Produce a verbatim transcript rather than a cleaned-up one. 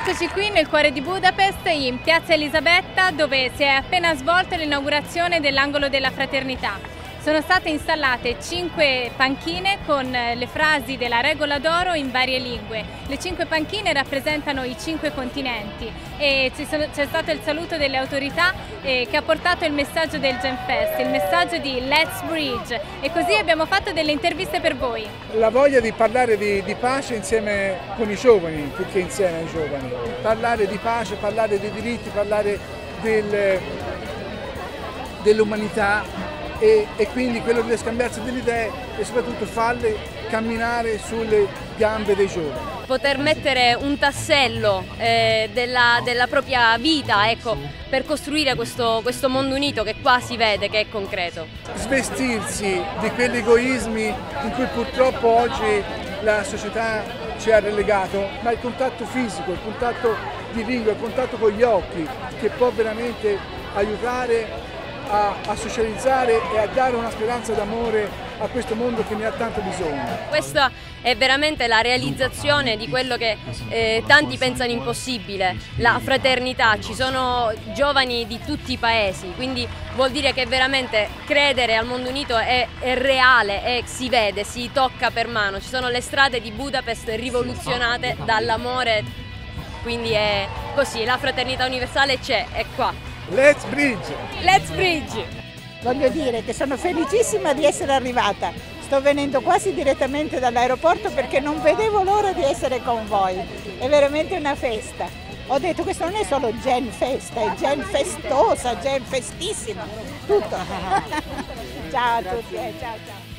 Eccoci qui nel cuore di Budapest, in Piazza Elisabetta, dove si è appena svolta l'inaugurazione dell'Angolo della Fraternità. Sono state installate cinque panchine con le frasi della Regola d'Oro in varie lingue. Le cinque panchine rappresentano i cinque continenti e c'è stato il saluto delle autorità eh, che ha portato il messaggio del Genfest, il messaggio di Let's Bridge, e così abbiamo fatto delle interviste per voi. La voglia di parlare di, di pace insieme con i giovani, più che insieme ai giovani. Parlare di pace, parlare dei diritti, parlare del, dell'umanità. E, e quindi quello di scambiarsi delle idee e soprattutto farle camminare sulle gambe dei giovani. Poter mettere un tassello eh, della, della propria vita, ecco, per costruire questo, questo mondo unito che qua si vede che è concreto. Svestirsi di quegli egoismi in cui purtroppo oggi la società ci ha relegato, ma il contatto fisico, il contatto di lingua, il contatto con gli occhi che può veramente aiutare A, a socializzare e a dare una speranza d'amore a questo mondo che ne ha tanto bisogno. Questa è veramente la realizzazione di quello che eh, tanti pensano impossibile, la fraternità. Ci sono giovani di tutti i paesi, quindi vuol dire che veramente credere al mondo unito è, è reale e si vede, si tocca per mano. Ci sono le strade di Budapest rivoluzionate dall'amore, quindi è così, la fraternità universale c'è, è qua. Let's Bridge! Let's Bridge! Voglio dire che sono felicissima di essere arrivata. Sto venendo quasi direttamente dall'aeroporto perché non vedevo l'ora di essere con voi. È veramente una festa. Ho detto questo non è solo Gen Festa, è Gen Festosa, Gen Festissima. Tutto. Ciao a tutti, eh, ciao ciao.